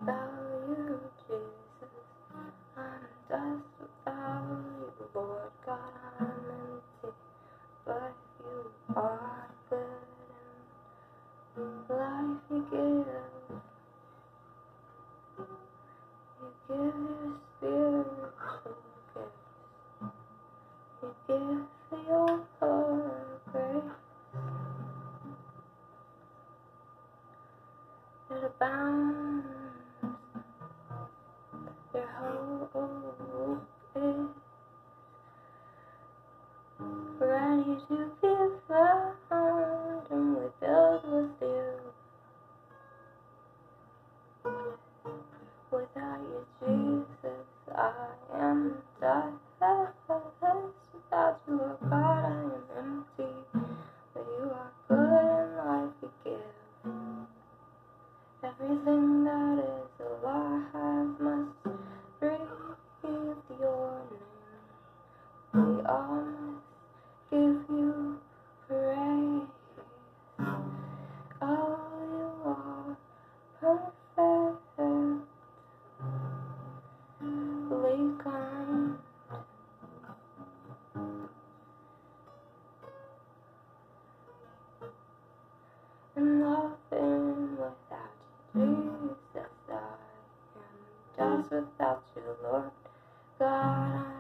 without you, Jesus. I'm dust without you, Lord God. I'm empty, but you are good. And life you give your spiritual gifts. You give your grace. It abounds. Your hope is ready to be found, and we build with you. Without you, Jesus, I am dust. Without you, oh God, I am empty. But you are good and life you give. Everything that is alive must breathe your name. We all must give you praise. Oh, you are perfect. Kind. And nothing without you, Jesus. I am just without you, Lord God.